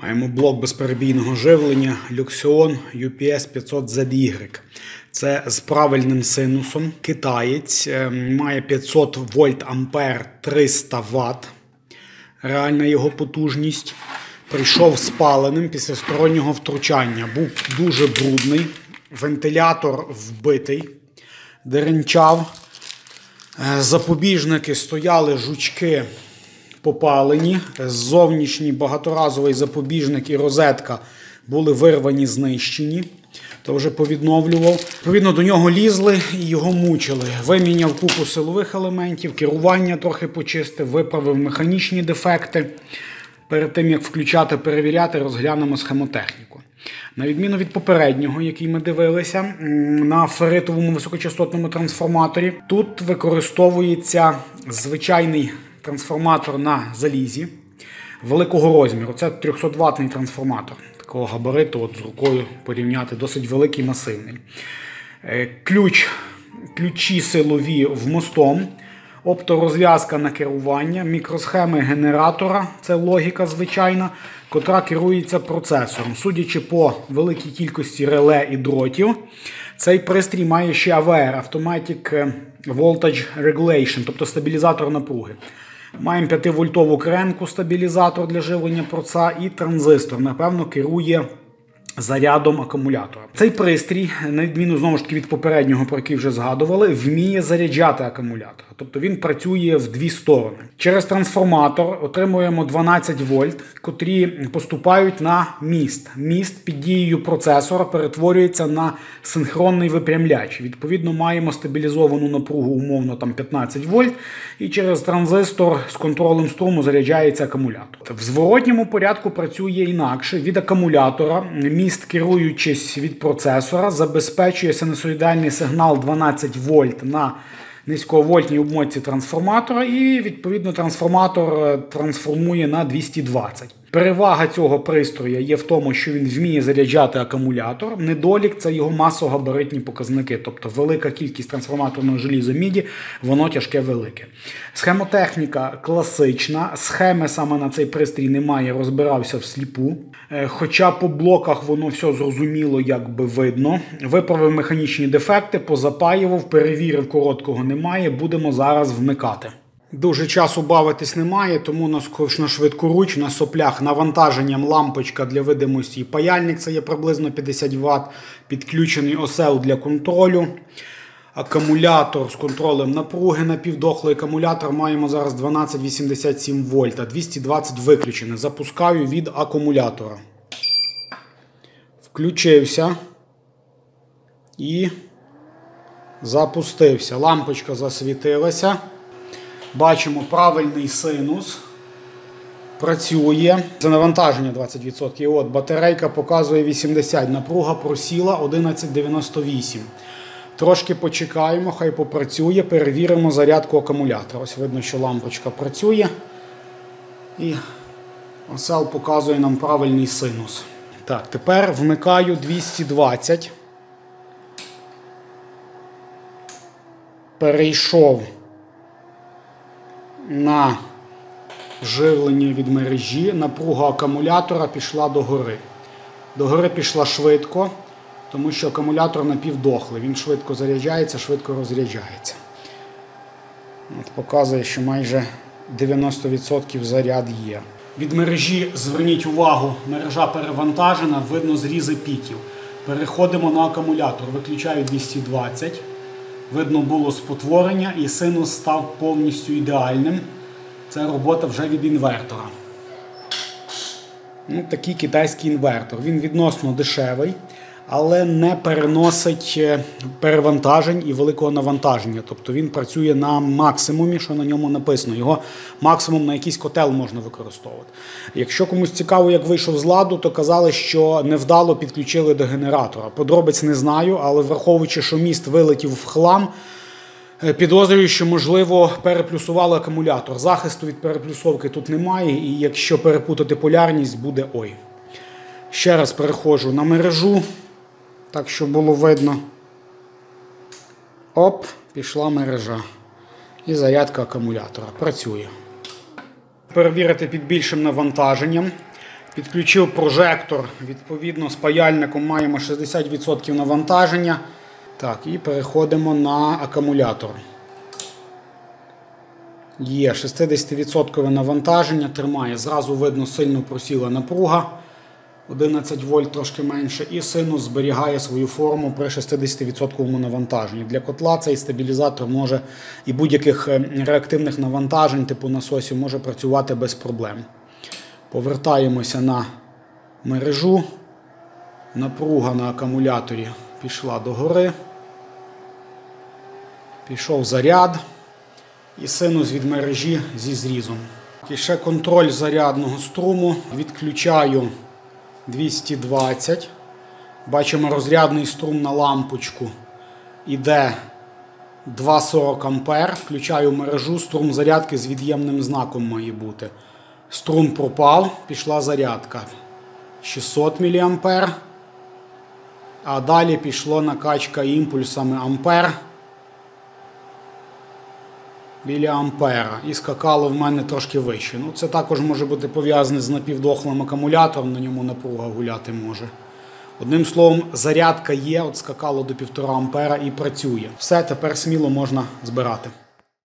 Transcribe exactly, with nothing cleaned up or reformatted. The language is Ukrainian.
Маємо блок безперебійного живлення Luxeon ю пі ес п'ятсот зет ігрек. Це з правильним синусом. Китаєць, має п'ятсот вольт ампер, триста ватт. Реальна його потужність. Прийшов спаленим після стороннього втручання. Був дуже брудний. Вентилятор вбитий. Деренчав. Запобіжники стояли, жучки попалені. Зовнішній багаторазовий запобіжник і розетка були вирвані, знищені. То вже повідновлював. Відповідно, до нього лізли і його мучили. Виміняв купу силових елементів, керування трохи почистив, виправив механічні дефекти. Перед тим, як включати, перевіряти, розглянемо схемотехніку. На відміну від попереднього, який ми дивилися, на ферритовому високочастотному трансформаторі, тут використовується звичайний трансформатор на залізі великого розміру. Це трьохсотваттний трансформатор. Такого габариту, от з рукою порівняти, досить великий, масивний. Ключ, ключі силові вмостом, опторозв'язка на керування, мікросхеми генератора, це логіка звичайна, котра керується процесором. Судячи по великій кількості реле і дротів, цей пристрій має ще ей ві ар – Automatic Voltage Regulation, тобто стабілізатор напруги. Маємо п'ятивольтову кренку, стабілізатор для живлення проца і транзистор. Напевно, керує зарядом акумулятора. Цей пристрій, на відміну знову ж таки від попереднього, про який вже згадували, вміє заряджати акумулятор. Тобто він працює в дві сторони. Через трансформатор отримуємо дванадцять вольт, котрі поступають на міст. Міст під дією процесора перетворюється на синхронний випрямляч. Відповідно, маємо стабілізовану напругу умовно там п'ятнадцять вольт, і через транзистор з контролем струму заряджається акумулятор. В зворотньому порядку працює інакше. Від акумулятора міст, керуючись від процесора, забезпечує синусоїдальний сигнал дванадцять вольт на низьковольтній обмотці трансформатора, і, відповідно, трансформатор трансформує на двісті двадцять. Перевага цього пристрою є в тому, що він вміє заряджати акумулятор. Недолік – це його масогабаритні показники, тобто велика кількість трансформаторного желіза міді, воно тяжке велике. Схемотехніка класична, схеми саме на цей пристрій немає, розбирався всліпу. Хоча по блоках воно все зрозуміло, якби видно. Виправив механічні дефекти, позапаював, перевірив, короткого немає, будемо зараз вмикати. Дуже часу бавитись немає, тому на швидкоруч, на соплях навантаженням лампочка для видимості і паяльник, це є приблизно п'ятдесят ватт, підключений осел для контролю, акумулятор з контролем напруги, напівдохлий акумулятор, маємо зараз дванадцять вісімдесят сім вольта, двісті двадцять виключене, запускаю від акумулятора. Включився і запустився, лампочка засвітилася. Бачимо правильний синус, працює. Це навантаження двадцять відсотків. От, батарейка показує вісімдесят, напруга просіла одинадцять дев'яносто вісім. Трошки почекаємо, хай попрацює, перевіримо зарядку акумулятора. Ось видно, що лампочка працює. І осел показує нам правильний синус. Так, тепер вмикаю двісті двадцять. Перейшов на живлення від мережі, напруга акумулятора пішла догори. Догори пішла швидко, тому що акумулятор напівдохлий. Він швидко заряджається, швидко розряджається. От, показує, що майже дев'яносто відсотків заряд є. Від мережі, зверніть увагу, мережа перевантажена, видно зрізи піків. Переходимо на акумулятор, виключаю двісті двадцять. Видно було спотворення і синус став повністю ідеальним. Це робота вже від інвертора. Ну, такий китайський інвертор. Він відносно дешевий, але не переносить перевантажень і великого навантаження. Тобто він працює на максимумі, що на ньому написано. Його максимум на якийсь котел можна використовувати. Якщо комусь цікаво, як вийшов з ладу, то казали, що невдало підключили до генератора. Подробиць не знаю, але враховуючи, що міст вилетів в хлам, підозрюю, що, можливо, переплюсували акумулятор. Захисту від переплюсовки тут немає, і якщо перепутати полярність, буде ой. Ще раз переходжу на мережу, так, щоб було видно. Оп, пішла мережа. І зарядка акумулятора. Працює. Перевірити під більшим навантаженням. Підключив прожектор, відповідно з паяльником маємо шістдесят відсотків навантаження. Так, і переходимо на акумулятор. Є шістдесят відсотків навантаження, тримає. Зразу видно, сильно просіла напруга. одинадцять вольт, трошки менше. І синус зберігає свою форму при шістдесят відсотків навантаженні. Для котла цей стабілізатор може і будь-яких реактивних навантажень, типу насосів, може працювати без проблем. Повертаємося на мережу. Напруга на акумуляторі пішла догори. Пішов заряд. І синус від мережі зі зрізом. І ще контроль зарядного струму. Відключаю двісті двадцять. Бачимо, розрядний струм на лампочку іде два сорок ампер. Включаю мережу, струм зарядки з від'ємним знаком має бути. Струм пропав, пішла зарядка. шістсот міліампер. А далі пішла накачка імпульсами ампер. Біля ампера. І скакало в мене трошки вище. Ну, це також може бути пов'язане з напівдохлим акумулятором, на ньому напруга гуляти може. Одним словом, зарядка є, от скакало до півтора ампера і працює. Все, тепер сміло можна збирати.